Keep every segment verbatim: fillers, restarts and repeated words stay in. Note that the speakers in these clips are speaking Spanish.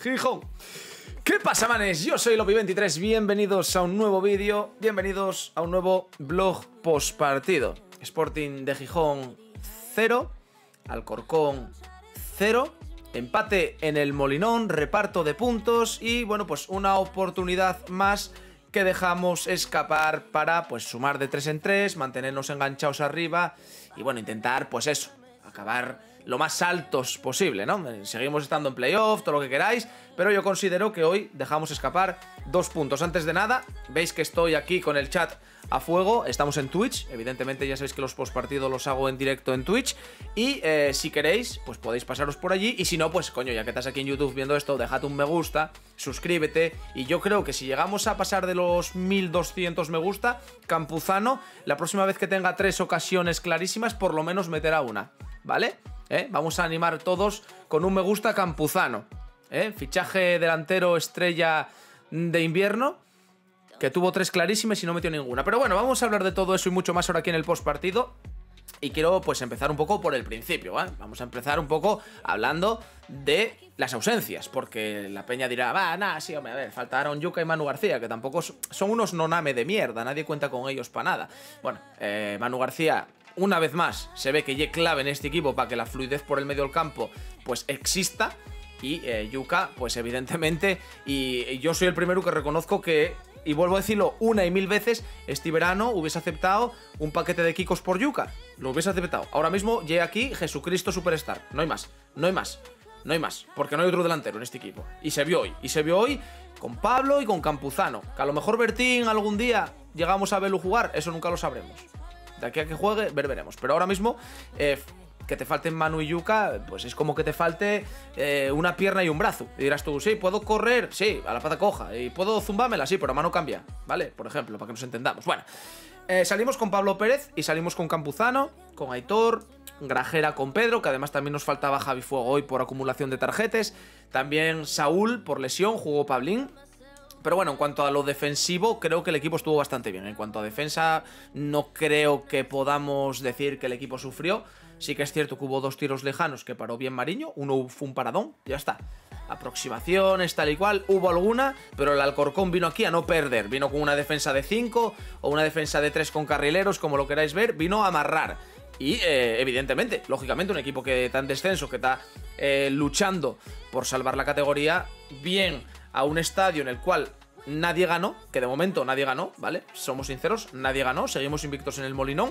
Gijón. ¿Qué pasa, manes? Yo soy Lopi veintitrés, bienvenidos a un nuevo vídeo, bienvenidos a un nuevo vlog postpartido. Sporting de Gijón cero, Alcorcón cero, empate en el Molinón, reparto de puntos y bueno, pues una oportunidad más que dejamos escapar para pues sumar de tres en tres, mantenernos enganchados arriba y bueno, intentar pues eso, acabar lo más altos posible, ¿no? Seguimos estando en playoff, todo lo que queráis, pero yo considero que hoy dejamos escapar dos puntos. Antes de nada, veis que estoy aquí con el chat a fuego, estamos en Twitch, evidentemente ya sabéis que los postpartidos los hago en directo en Twitch, y eh, si queréis, pues podéis pasaros por allí, y si no, pues coño, ya que estás aquí en YouTube viendo esto, dejad un me gusta, suscríbete, y yo creo que si llegamos a pasar de los mil doscientos me gusta, Campuzano, la próxima vez que tenga tres ocasiones clarísimas, por lo menos meterá una, ¿vale? ¿Eh? Vamos a animar todos con un me gusta Campuzano, ¿eh? Fichaje delantero estrella de invierno, que tuvo tres clarísimas y no metió ninguna. Pero bueno, vamos a hablar de todo eso y mucho más ahora aquí en el postpartido. Y quiero pues empezar un poco por el principio, ¿eh? Vamos a empezar un poco hablando de las ausencias, porque la peña dirá, va, nada, sí, hombre, a ver, faltaron Yuka y Manu García, que tampoco son unos noname de mierda, nadie cuenta con ellos para nada. Bueno, eh, Manu García, una vez más, se ve que es clave en este equipo para que la fluidez por el medio del campo pues exista. Y eh, Yuka, pues evidentemente, y, y yo soy el primero que reconozco que, y vuelvo a decirlo una y mil veces, este verano hubiese aceptado un paquete de Kikos por Yuka. Lo hubiese aceptado. Ahora mismo llega aquí Jesucristo Superstar. No hay más, no hay más, no hay más. Porque no hay otro delantero en este equipo. Y se vio hoy, y se vio hoy con Pablo y con Campuzano. Que a lo mejor Bertín algún día llegamos a verlo jugar, eso nunca lo sabremos. De aquí a que juegue, ver, veremos. Pero ahora mismo, eh, que te falten Manu y Yuka, pues es como que te falte eh, una pierna y un brazo. Y dirás tú, sí, ¿puedo correr? Sí, a la pata coja. ¿Y puedo zumbármela? Sí, pero a mano cambia, ¿vale? Por ejemplo, para que nos entendamos. Bueno, eh, salimos con Pablo Pérez y salimos con Campuzano, con Aitor, Grajera con Pedro, que además también nos faltaba Javi Fuego hoy por acumulación de tarjetes. También Saúl por lesión, jugó Pablín. Pero bueno, en cuanto a lo defensivo, creo que el equipo estuvo bastante bien. En cuanto a defensa, no creo que podamos decir que el equipo sufrió. Sí que es cierto que hubo dos tiros lejanos que paró bien Mariño. Uno fue un paradón, ya está. Aproximaciones, tal y cual, hubo alguna, pero el Alcorcón vino aquí a no perder. Vino con una defensa de cinco o una defensa de tres con carrileros, como lo queráis ver. Vino a amarrar. Y eh, evidentemente, lógicamente, un equipo que está en descenso, que está eh, luchando por salvar la categoría, bien a un estadio en el cual nadie ganó, que de momento nadie ganó, ¿vale? Somos sinceros, nadie ganó, seguimos invictos en el Molinón.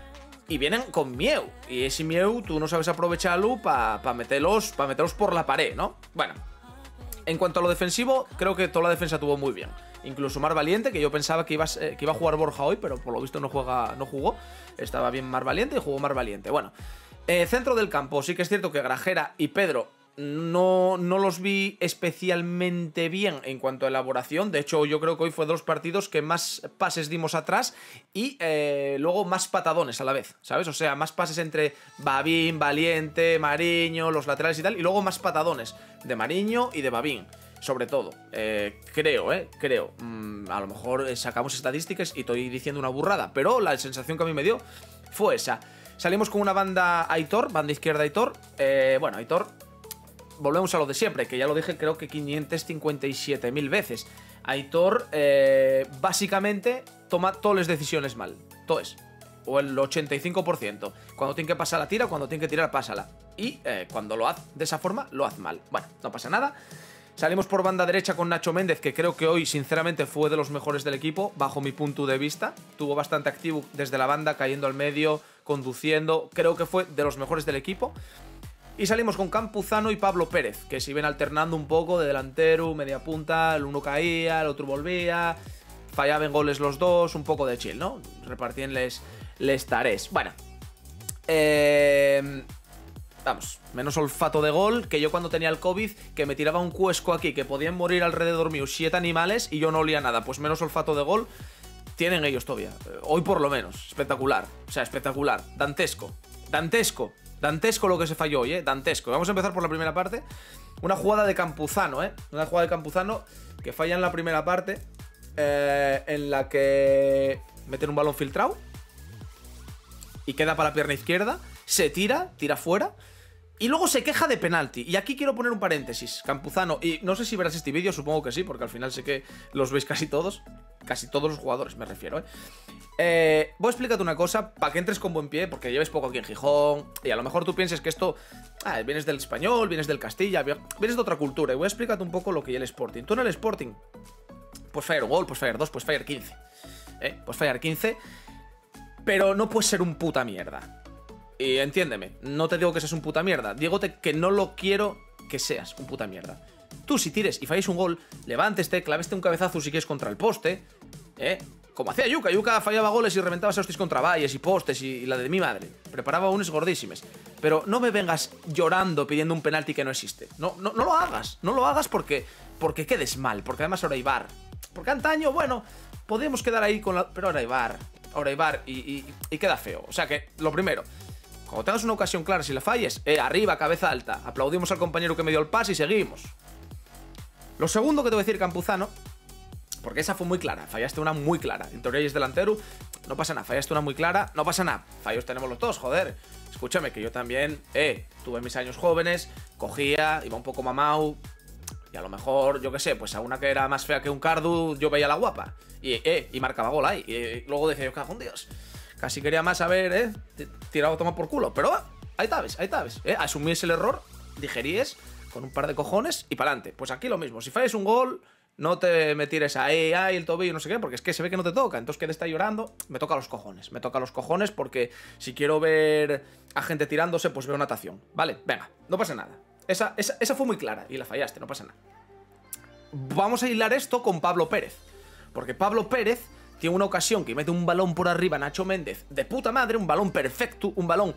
Y vienen con Mieu. Y ese Mieu tú no sabes aprovecharlo para pa meterlos, pa meterlos por la pared, ¿no? Bueno, en cuanto a lo defensivo, creo que toda la defensa tuvo muy bien. Incluso Mar Valiente, que yo pensaba que iba, eh, que iba a jugar Borja hoy, pero por lo visto no, juega, no jugó. Estaba bien Mar Valiente y jugó Mar Valiente. Bueno, eh, centro del campo, sí que es cierto que Grajera y Pedro No, no los vi especialmente bien en cuanto a elaboración. De hecho, yo creo que hoy fue de los partidos que más pases dimos atrás y eh, luego más patadones a la vez, ¿sabes? O sea, más pases entre Babín, Valiente, Mariño, los laterales y tal, y luego más patadones de Mariño y de Babín, sobre todo. Eh, creo, ¿eh? Creo. Mm, a lo mejor sacamos estadísticas y estoy diciendo una burrada, pero la sensación que a mí me dio fue esa. Salimos con una banda Aitor, banda izquierda Aitor. Eh, bueno, Aitor... Volvemos a lo de siempre, que ya lo dije creo que quinientas cincuenta y siete mil veces. Aitor eh, básicamente toma todas las decisiones mal, todas, o el ochenta y cinco por ciento. Cuando tiene que pasar la tira, cuando tiene que tirar pásala. Y eh, cuando lo hace de esa forma, lo hace mal. Bueno, no pasa nada. Salimos por banda derecha con Nacho Méndez, que creo que hoy sinceramente fue de los mejores del equipo, bajo mi punto de vista. Tuvo bastante activo desde la banda, cayendo al medio, conduciendo. Creo que fue de los mejores del equipo. Y salimos con Campuzano y Pablo Pérez, que se iban alternando un poco de delantero, media punta, el uno caía, el otro volvía, fallaban goles los dos, un poco de chill, ¿no? Repartían les, les tareas. Bueno, eh, vamos, menos olfato de gol, que yo cuando tenía el COVID, que me tiraba un cuesco aquí, que podían morir alrededor mío siete animales y yo no olía nada, pues menos olfato de gol tienen ellos todavía, hoy por lo menos, espectacular, o sea, espectacular, dantesco, dantesco. Dantesco lo que se falló hoy, ¿eh? Dantesco. Vamos a empezar por la primera parte. Una jugada de Campuzano, ¿eh? Una jugada de Campuzano que falla en la primera parte, eh, en la que meten un balón filtrado y queda para la pierna izquierda, se tira, tira fuera, Y luego se queja de penalti. Y aquí quiero poner un paréntesis, Campuzano. Y no sé si verás este vídeo, supongo que sí, porque al final sé que los veis casi todos. Casi todos los jugadores, me refiero, ¿eh? eh voy a explicarte una cosa, para que entres con buen pie, porque lleves poco aquí en Gijón. Y a lo mejor tú pienses que esto... Ah, vienes del español, vienes del Castilla, vienes de otra cultura. Y voy a explicarte un poco lo que es el Sporting. Tú en el Sporting, pues fallar un gol, pues fallar dos, pues fallar quince. ¿Eh? Pues fallar quince. Pero no puedes ser un puta mierda. Y entiéndeme, no te digo que seas un puta mierda, dígote que no lo quiero que seas un puta mierda. Tú si tires y falláis un gol, levánteste, claveste un cabezazo si quieres contra el poste, ¿eh? Como hacía Yuka, Yuka fallaba goles y reventaba hostias contra valles y postes y, y la de mi madre. Preparaba unos gordísimes. Pero no me vengas llorando pidiendo un penalti que no existe. No, no, no lo hagas, no lo hagas porque, porque quedes mal, porque además ahora hay V A R. Porque antaño, bueno, podemos quedar ahí con la... Pero ahora hay V A R, ahora hay V A R y, y, y queda feo. O sea que, lo primero... Cuando tengas una ocasión clara, si la falles, eh, arriba, cabeza alta. Aplaudimos al compañero que me dio el pase y seguimos. Lo segundo que te voy a decir, Campuzano, porque esa fue muy clara, fallaste una muy clara. En teoría es delantero, no pasa nada, fallaste una muy clara, no pasa nada. Fallos tenemos los dos, joder. Escúchame, que yo también, eh, tuve mis años jóvenes, cogía, iba un poco mamau. Y a lo mejor, yo qué sé, pues a una que era más fea que un Cardu, yo veía la guapa. Y, eh, y marcaba gol ahí. Y luego decía yo, cago en Dios. Casi quería más haber, eh, tirado a tomar por culo. Pero ah, ahí sabes, ahí sabes, eh, asumís el error, digeríes con un par de cojones y para adelante. Pues aquí lo mismo, si falles un gol, no te me tires ahí, ahí el tobillo, no sé qué, porque es que se ve que no te toca. Entonces que te está llorando, me toca los cojones, me toca los cojones porque si quiero ver a gente tirándose, pues veo natación. Vale, venga, no pasa nada. Esa, esa, esa fue muy clara y la fallaste, no pasa nada. Vamos a hilar esto con Pablo Pérez, porque Pablo Pérez tiene una ocasión que mete un balón por arriba a Nacho Méndez de puta madre, un balón perfecto, un balón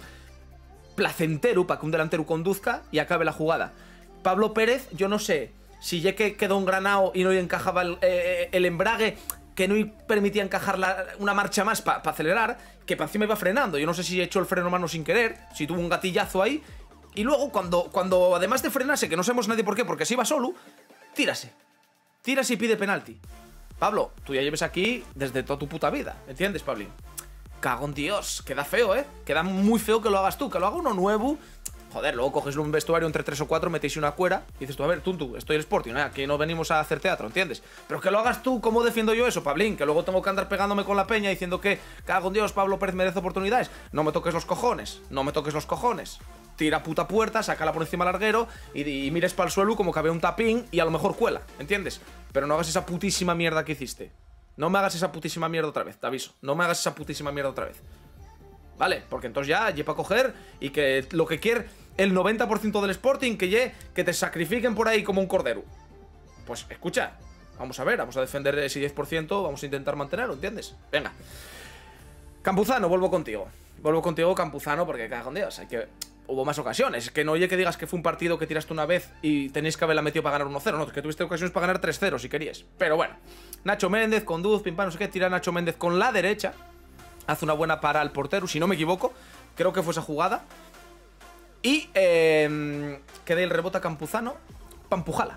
placentero para que un delantero conduzca y acabe la jugada. Pablo Pérez, yo no sé si ya que quedó engranado y no encajaba el, eh, el embrague, que no permitía encajar la, una marcha más para pa acelerar, que para encima iba frenando. Yo no sé si he hecho el freno mano sin querer, si tuvo un gatillazo ahí. Y luego, cuando, cuando además de frenarse, que no sabemos nadie por qué, porque se iba solo, tírase. Tírase y pide penalti. Pablo, tú ya lleves aquí desde toda tu puta vida, ¿entiendes, Pablín? Cago en Dios, queda feo, ¿eh? Queda muy feo que lo hagas tú, que lo haga uno nuevo. Joder, luego coges un vestuario entre tres o cuatro, metéis una cuera y dices tú, a ver, tú, tú, estoy el Sporting, ¿eh? Aquí no venimos a hacer teatro, ¿entiendes? Pero que lo hagas tú, ¿cómo defiendo yo eso, Pablín? Que luego tengo que andar pegándome con la peña diciendo que, cago en Dios, Pablo Pérez merece oportunidades. No me toques los cojones, no me toques los cojones. Tira puta puerta, sácala por encima al larguero y, y mires para el suelo como que había un tapín y a lo mejor cuela, ¿entiendes? Pero no hagas esa putísima mierda que hiciste. No me hagas esa putísima mierda otra vez, te aviso. No me hagas esa putísima mierda otra vez. Vale, porque entonces ya, ye para coger y que lo que quiere el noventa por ciento del Sporting, que ye, que te sacrifiquen por ahí como un cordero. Pues escucha, vamos a ver, vamos a defender ese diez por ciento, vamos a intentar mantenerlo, ¿entiendes? Venga. Campuzano, vuelvo contigo. Vuelvo contigo, Campuzano, porque cago en Dios, hay que... Hubo más ocasiones, que no oye que digas que fue un partido que tiraste una vez y tenéis que haberla metido para ganar uno cero, no, que tuviste ocasiones para ganar tres cero si querías. Pero bueno, Nacho Méndez, con Duz, pim pam, no sé qué, tira Nacho Méndez con la derecha, hace una buena para al portero, si no me equivoco, creo que fue esa jugada. Y eh, queda el rebota Campuzano, Pampujala.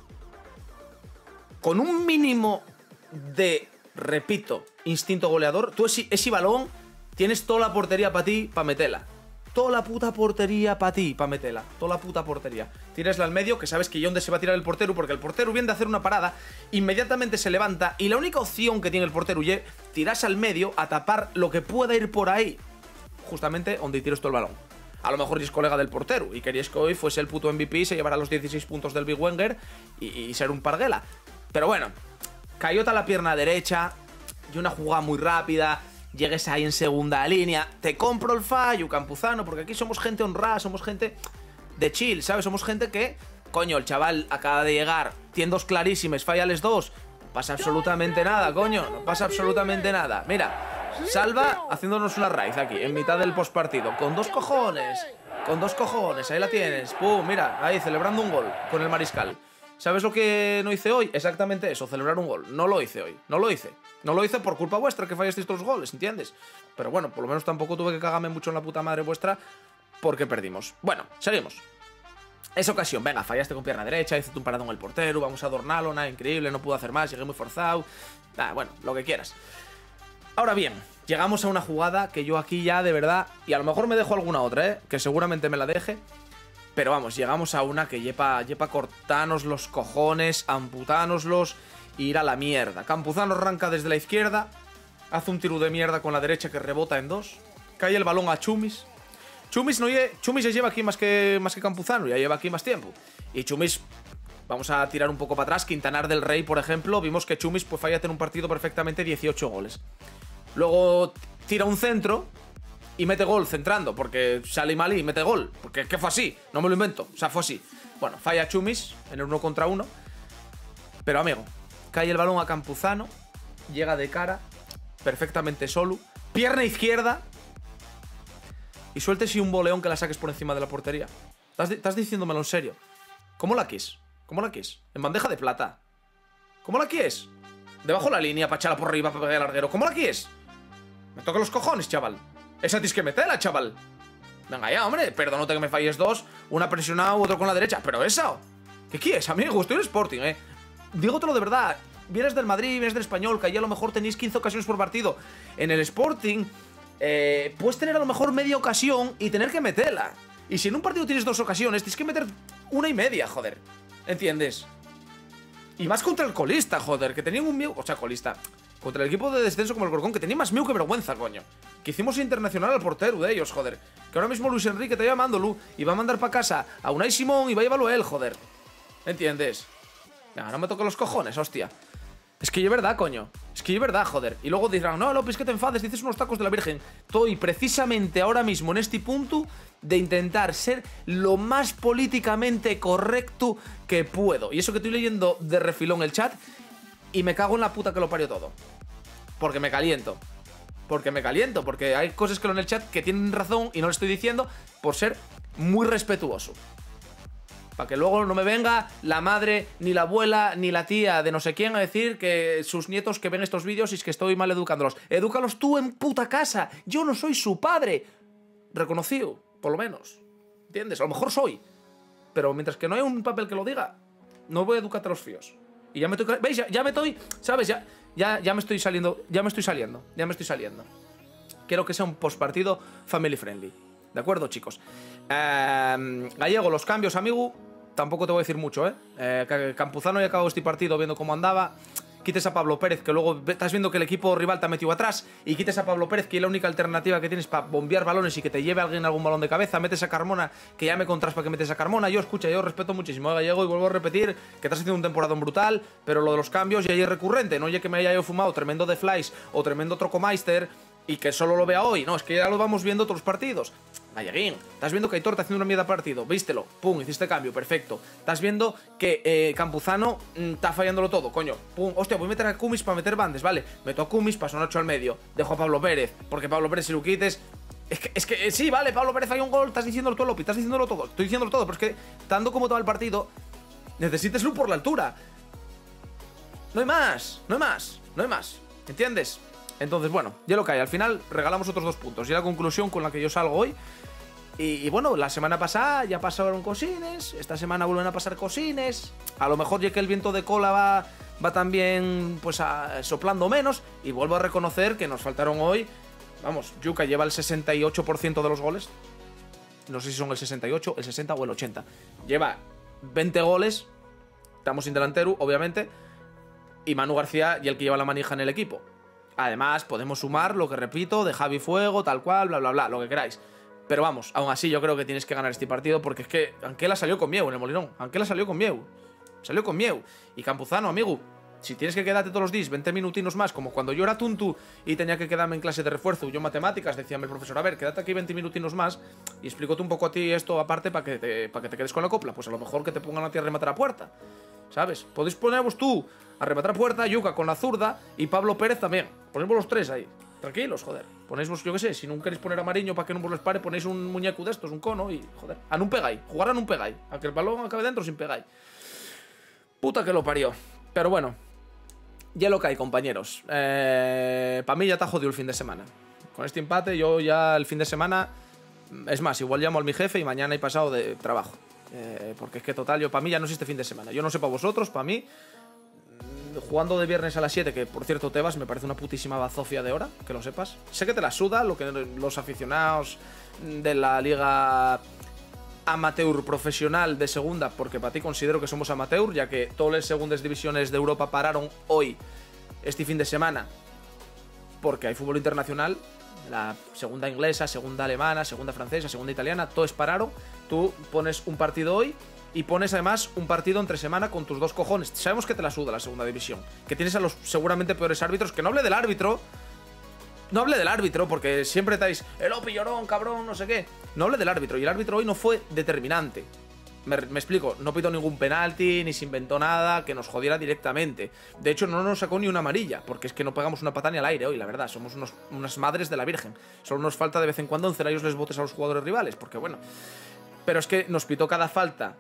Con un mínimo de, repito, instinto goleador, tú ese, ese balón tienes toda la portería para ti, para meterla. Toda la puta portería para ti, para meterla. Toda la puta portería. Tírasla al medio, que sabes que dónde se va a tirar el portero, porque el portero viene de hacer una parada, inmediatamente se levanta, y la única opción que tiene el portero es tirarse al medio a tapar lo que pueda ir por ahí. Justamente donde tiras todo el balón. A lo mejor es colega del portero, y querías que hoy fuese el puto M V P, se llevara los dieciséis puntos del Big Wenger, y, y ser un parguela. Pero bueno, Cayota a la pierna derecha, y una jugada muy rápida... Llegues ahí en segunda línea, te compro el fallo, Campuzano, porque aquí somos gente honrada, somos gente de chill, ¿sabes? Somos gente que, coño, el chaval acaba de llegar, tiene dos clarísimas, fallales dos, no pasa absolutamente nada, coño, no pasa absolutamente nada. Mira, Salva haciéndonos una raíz aquí, en mitad del postpartido, con dos cojones, con dos cojones, ahí la tienes, pum, mira, ahí celebrando un gol con el Mariscal. ¿Sabes lo que no hice hoy? Exactamente eso, celebrar un gol. No lo hice hoy, no lo hice. No lo hice por culpa vuestra que fallasteis todos los goles, ¿entiendes? Pero bueno, por lo menos tampoco tuve que cagarme mucho en la puta madre vuestra porque perdimos. Bueno, seguimos. Esa ocasión, venga, fallaste con pierna derecha, hiciste un parado en el portero, vamos a adornarlo, nada, increíble, no pude hacer más, llegué muy forzado. Nada, bueno, lo que quieras. Ahora bien, llegamos a una jugada que yo aquí ya de verdad, y a lo mejor me dejo alguna otra, ¿eh? Que seguramente me la deje. Pero vamos, llegamos a una que llepa, llepa cortanos los cojones, amputánoslos e ir a la mierda. Campuzano arranca desde la izquierda, hace un tiro de mierda con la derecha que rebota en dos, cae el balón a Chumis. Chumis no lle, Chumis se lleva aquí más que, más que Campuzano, ya lleva aquí más tiempo. Y Chumis, vamos a tirar un poco para atrás, Quintanar del Rey, por ejemplo, vimos que Chumis pues falla en un partido perfectamente dieciocho goles. Luego tira un centro y mete gol centrando, porque sale mal y mete gol, porque es que fue así, no me lo invento, o sea, fue así. Bueno, falla Chumis en el uno contra uno, pero amigo, cae el balón a Campuzano, llega de cara, perfectamente solo, pierna izquierda, y sueltes y un boleón que la saques por encima de la portería. ¿Estás, estás diciéndomelo en serio? ¿Cómo la quis? ¿Cómo la quis? En bandeja de plata. ¿Cómo la quis? Debajo la línea, para echarla por arriba, para pegar el larguero. ¿Cómo la quis? Me toca los cojones, chaval. Esa tienes que meterla, chaval. Venga ya, hombre. Perdónate que me falles dos. Una presionada, otro con la derecha. Pero esa. ¿Qué quieres, amigo? Estoy en Sporting, eh. Dígotelo de verdad. Vienes del Madrid, vienes del Español, que allí a lo mejor tenéis quince ocasiones por partido. En el Sporting, eh, puedes tener a lo mejor media ocasión y tener que meterla. Y si en un partido tienes dos ocasiones, tienes que meter una y media, joder. ¿Entiendes? Y más contra el colista, joder, que tenían un miedo. O sea, colista. Contra el equipo de descenso como el Corcón, que tenía más miedo que vergüenza, coño. Que hicimos internacional al portero de ellos, joder. Que ahora mismo Luis Enrique te va llamándolo y va a mandar para casa a Unai Simón y va a llevarlo él, joder. ¿Entiendes? Ya, no me toque los cojones, hostia. Es que es verdad, coño. Es que es verdad, joder. Y luego dirán, no, López, que te enfades, dices unos tacos de la Virgen. Estoy precisamente ahora mismo en este punto de intentar ser lo más políticamente correcto que puedo. Y eso que estoy leyendo de refilón el chat y me cago en la puta que lo parió todo. Porque me caliento. Porque me caliento. Porque hay cosas que lo en el chat que tienen razón y no le estoy diciendo por ser muy respetuoso. Para que luego no me venga la madre, ni la abuela, ni la tía de no sé quién a decir que sus nietos que ven estos vídeos y es que estoy mal educándolos. Edúcalos tú en puta casa. Yo no soy su padre. Reconocido, por lo menos. ¿Entiendes? A lo mejor soy. Pero mientras que no hay un papel que lo diga, no voy a educarte a los fíos. Y ya me estoy... ¿Veis? Ya, ya me estoy... ¿Sabes? Ya, ya, ya me estoy saliendo... Ya me estoy saliendo. Ya me estoy saliendo. Quiero que sea un postpartido family friendly. ¿De acuerdo, chicos? Eh, Gallego, los cambios, amigo. Tampoco te voy a decir mucho, ¿eh? eh Campuzano ya acabó este partido viendo cómo andaba. Quites a Pablo Pérez, que luego estás viendo que el equipo rival te ha metido atrás. Y quites a Pablo Pérez, que es la única alternativa que tienes para bombear balones y que te lleve a alguien algún balón de cabeza. Metes a Carmona, que ya me contras para que metes a Carmona. Yo, escucha, yo respeto muchísimo a Gallego y vuelvo a repetir que estás haciendo un temporadón brutal. Pero lo de los cambios ya es recurrente. No oye que me haya yo fumado tremendo de Flies o tremendo Trocomeister y que solo lo vea hoy. No, es que ya lo vamos viendo otros partidos. Galleguín, estás viendo que Aitor está haciendo una mierda partido. Vístelo, pum, hiciste cambio, perfecto. Estás viendo que eh, Campuzano mm, está fallándolo todo, coño. Pum, hostia, voy a meter a Cumis para meter bandes, vale. Meto a Cumis, paso un ocho al medio. Dejo a Pablo Pérez, porque Pablo Pérez si lo quites... Es que, es que eh, sí, vale, Pablo Pérez falla un gol, estás diciéndolo todo, Lopi, estás diciéndolo todo. Estoy diciéndolo todo, pero es que, tanto como todo el partido, necesitas luz por la altura. No hay más, no hay más, no hay más. ¿Entiendes? Entonces, bueno, ya lo que hay. Al final regalamos otros dos puntos. Y la conclusión con la que yo salgo hoy. Y, y bueno, la semana pasada ya pasaron cosines. Esta semana vuelven a pasar cosines. A lo mejor ya que el viento de cola va, va también pues a, soplando menos. Y vuelvo a reconocer que nos faltaron hoy. Vamos, Yuka lleva el sesenta y ocho por ciento de los goles. No sé si son el sesenta y ocho, el sesenta o el ochenta. Lleva veinte goles. Estamos sin delantero, obviamente. Y Manu García y el que lleva la manija en el equipo. Además, podemos sumar lo que repito, de Javi Fuego, tal cual, bla, bla, bla, lo que queráis. Pero vamos, aún así yo creo que tienes que ganar este partido porque es que Anquela salió con Mieu en el Molinón. Anquela salió con Mieu. Salió con Mieu. Y Campuzano, amigo, si tienes que quedarte todos los días veinte minutinos más, como cuando yo era tuntu y tenía que quedarme en clase de refuerzo, yo matemáticas, decíame el profesor, a ver, quédate aquí veinte minutinos más y explícate un poco a ti esto aparte para que, te, para que te quedes con la copla. Pues a lo mejor que te pongan a ti a rematar a puerta, ¿sabes? Podéis poneros tú a rematar a puerta, Yuka con la zurda y Pablo Pérez también. Ponemos los tres ahí. Tranquilos, joder. Ponéis vos, yo qué sé, si no queréis poner a Mariño para que no vos les pare, ponéis un muñeco de estos, un cono y, joder, a no pegáis. Jugar a no pegáis. A que el balón acabe dentro sin pegáis. Puta que lo parió. Pero bueno, ya lo que hay, compañeros. Eh, para mí ya está jodido el fin de semana. Con este empate yo ya el fin de semana... Es más, igual llamo a mi jefe y mañana he pasado de trabajo. Eh, porque es que total, yo para mí ya no existe fin de semana. Yo no sé para vosotros, para mí... Jugando de viernes a las siete, que por cierto Tebas me parece una putísima bazofia de hora, que lo sepas. Sé que te la suda lo que los aficionados de la liga amateur profesional de segunda, porque para ti considero que somos amateur, ya que todas las segundas divisiones de Europa pararon hoy, este fin de semana, porque hay fútbol internacional. La segunda inglesa, segunda alemana, segunda francesa, segunda italiana, todos pararon. Tú pones un partido hoy y pones además un partido entre semana con tus dos cojones. Sabemos que te la suda la segunda división, que tienes a los seguramente peores árbitros. Que no hable del árbitro, no hable del árbitro, porque siempre estáis, el Opi llorón, cabrón, no sé qué. No hable del árbitro, y el árbitro hoy no fue determinante. Me, me explico, no pitó ningún penalti, ni se inventó nada que nos jodiera directamente. De hecho, no nos sacó ni una amarilla, porque es que no pegamos una patada ni al aire hoy, la verdad. Somos unos, unas madres de la Virgen. Solo nos falta de vez en cuando encerrarles les botes a los jugadores rivales, porque bueno. Pero es que nos pitó cada falta,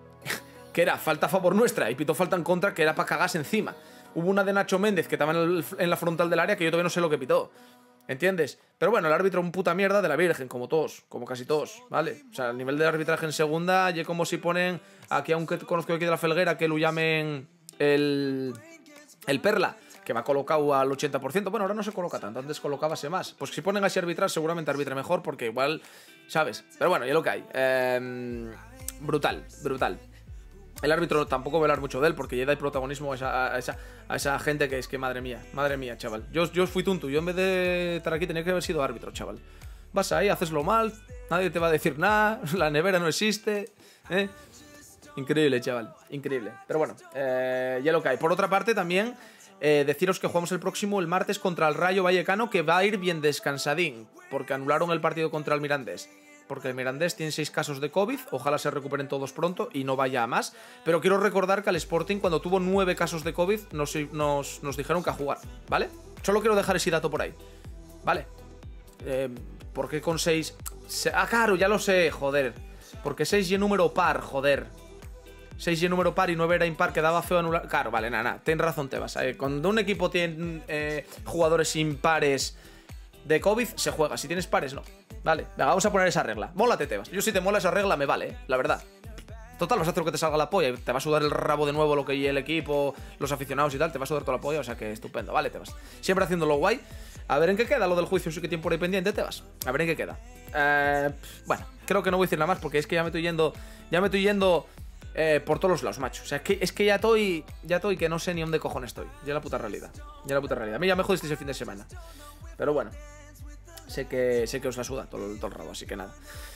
que era falta a favor nuestra, y pitó falta en contra, que era para cagarse encima. Hubo una de Nacho Méndez que estaba en, el, en la frontal del área, que yo todavía no sé lo que pitó. ¿Entiendes? Pero bueno, el árbitro un puta mierda de la Virgen, como todos, como casi todos, ¿vale? O sea, el nivel de arbitraje en segunda, y como si ponen aquí, aunque conozco aquí de la Felguera, que lo llamen el, el Perla, que va colocado al ochenta por ciento. Bueno, ahora no se coloca tanto, antes colocábase más. Pues si ponen así a arbitrar, seguramente arbitre mejor, porque igual, ¿sabes? Pero bueno, ya lo que hay. Eh, brutal, brutal. El árbitro tampoco voy a hablar mucho de él, porque ya da protagonismo a esa, a, esa, a esa gente que es que, madre mía, madre mía, chaval. Yo, yo fui tonto, yo en vez de estar aquí tenía que haber sido árbitro, chaval. Vas ahí, haces lo mal, nadie te va a decir nada, la nevera no existe, ¿eh? Increíble, chaval, increíble. Pero bueno, eh, ya lo que hay. Por otra parte, también eh, deciros que jugamos el próximo, el martes, contra el Rayo Vallecano, que va a ir bien descansadín, porque anularon el partido contra el Mirandés. Porque el Mirandés tiene seis casos de COVID, ojalá se recuperen todos pronto y no vaya a más. Pero quiero recordar que al Sporting, cuando tuvo nueve casos de COVID, nos, nos, nos dijeron que a jugar, ¿vale? Solo quiero dejar ese dato por ahí, ¿vale? Eh, ¿Por qué con seis? Ah, claro, ya lo sé, joder. Porque seis y número par, joder. seis y número par y nueve era impar, quedaba feo anular. Claro, vale, nada, nada, ten razón, Tebas. Eh, cuando un equipo tiene eh, jugadores impares de COVID, se juega. Si tienes pares, no. Vale, venga, vamos a poner esa regla. Mólate, Tebas. Yo si te mola esa regla me vale, ¿eh? La verdad. Total, vas a hacer lo que te salga la polla. Te va a sudar el rabo de nuevo lo que y el equipo, los aficionados y tal. Te va a sudar toda la polla, o sea que estupendo. Vale, Tebas. Siempre haciéndolo guay. A ver en qué queda lo del juicio, sí que tiene por ahí pendiente, Tebas. A ver en qué queda. Eh, bueno, creo que no voy a decir nada más, porque es que ya me estoy yendo. Ya me estoy yendo eh, por todos los lados, macho. O sea, es que, es que ya estoy. Ya estoy que no sé ni dónde cojones estoy. Ya la puta realidad. Ya la puta realidad. A mí ya me jodisteis el fin de semana. Pero bueno. Sé que, sé que os la suda todo, todo el rabo, así que nada.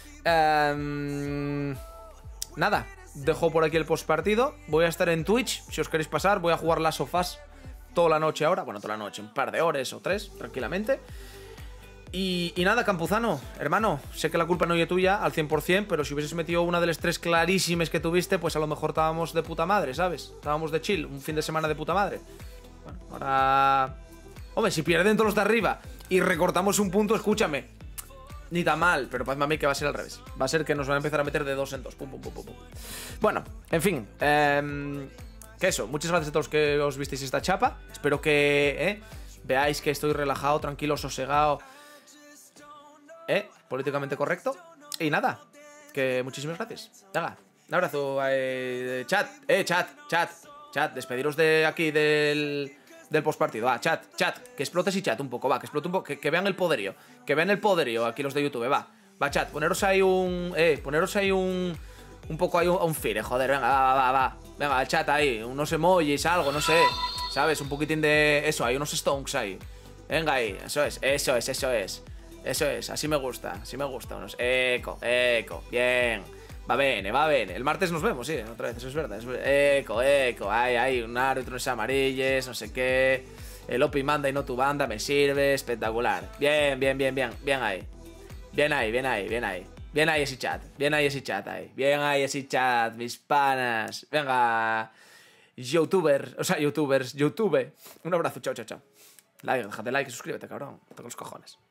Um, nada, dejo por aquí el postpartido. Voy a estar en Twitch, si os queréis pasar. Voy a jugar las sofás toda la noche ahora. Bueno, toda la noche, un par de horas o tres, tranquilamente. Y, y nada, Campuzano, hermano, sé que la culpa no es tuya al cien por cien, pero si hubieses metido una de las tres clarísimas que tuviste, pues a lo mejor estábamos de puta madre, ¿sabes? Estábamos de chill, un fin de semana de puta madre. Bueno, ahora... Hombre, si pierden todos los de arriba y recortamos un punto, escúchame, ni tan mal, pero parece a mí que va a ser al revés. Va a ser que nos van a empezar a meter de dos en dos. Pum, pum, pum, pum, pum. Bueno, en fin, eh, que eso, muchas gracias a todos que os visteis esta chapa. Espero que eh, veáis que estoy relajado, tranquilo, sosegado, eh, políticamente correcto. Y nada, que muchísimas gracias. Venga, un abrazo, eh, chat, eh, chat, chat, chat, despediros de aquí del... del postpartido. Ah, chat, chat, que explotes y chat un poco, va, que explote un poco, que, que vean el poderío, que vean el poderío aquí los de YouTube, va, va, chat, poneros ahí un, eh, poneros ahí un, un poco ahí un, un fire, joder, venga, va, va, va, venga, el chat ahí, unos emojis, algo, no sé, ¿sabes? Un poquitín de eso, hay unos stonks ahí, venga ahí, eso es, eso es, eso es, eso es, así me gusta, así me gusta, unos eco, eco, bien. Va bene, va bene. El martes nos vemos, sí, otra vez, eso es verdad. Es verdad. Eco, eco, ay, ay, un árbitro, unos amarilles, no sé qué. El Opi manda y no tu banda, me sirve, espectacular. Bien, bien, bien, bien, bien ahí. Bien ahí, bien ahí, bien ahí. Bien ahí ese chat, bien ahí ese chat ahí. Bien ahí ese chat, mis panas. Venga, youtuber, o sea, youtubers, youtube. Un abrazo, chao, chao, chao. Like, déjate like y suscríbete, cabrón. Toca los cojones.